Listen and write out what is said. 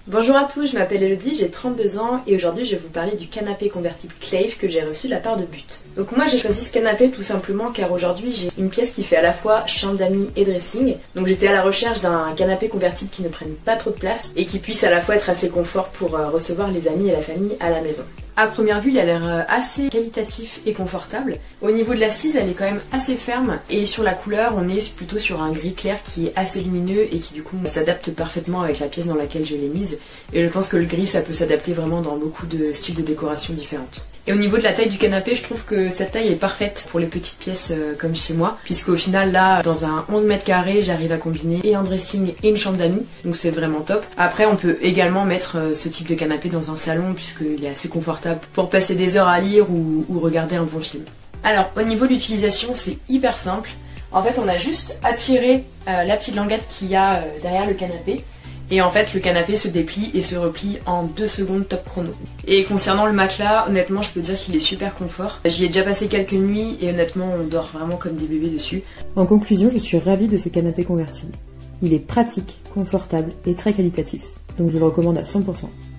Bonjour à tous, je m'appelle Elodie, j'ai 32 ans et aujourd'hui je vais vous parler du canapé convertible Clave que j'ai reçu de la part de But. Donc moi j'ai choisi ce canapé tout simplement car aujourd'hui j'ai une pièce qui fait à la fois chambre d'amis et dressing. Donc j'étais à la recherche d'un canapé convertible qui ne prenne pas trop de place et qui puisse à la fois être assez confort pour recevoir les amis et la famille à la maison. À première vue, il a l'air assez qualitatif et confortable. Au niveau de l'assise, elle est quand même assez ferme. Et sur la couleur, on est plutôt sur un gris clair qui est assez lumineux et qui du coup s'adapte parfaitement avec la pièce dans laquelle je l'ai mise. Et je pense que le gris, ça peut s'adapter vraiment dans beaucoup de styles de décoration différentes. Et au niveau de la taille du canapé, je trouve que cette taille est parfaite pour les petites pièces comme chez moi. Puisqu'au final, là, dans un 11 mètres carrés, j'arrive à combiner et un dressing et une chambre d'amis. Donc c'est vraiment top. Après, on peut également mettre ce type de canapé dans un salon puisqu'il est assez confortable pour passer des heures à lire ou regarder un bon film. Alors au niveau de l'utilisation, c'est hyper simple. En fait, on a juste à tirer la petite languette qu'il y a derrière le canapé. Et en fait, le canapé se déplie et se replie en 2 secondes top chrono. Et concernant le matelas, honnêtement, je peux dire qu'il est super confort. J'y ai déjà passé quelques nuits et honnêtement, on dort vraiment comme des bébés dessus. En conclusion, je suis ravie de ce canapé convertible. Il est pratique, confortable et très qualitatif. Donc je le recommande à 100%.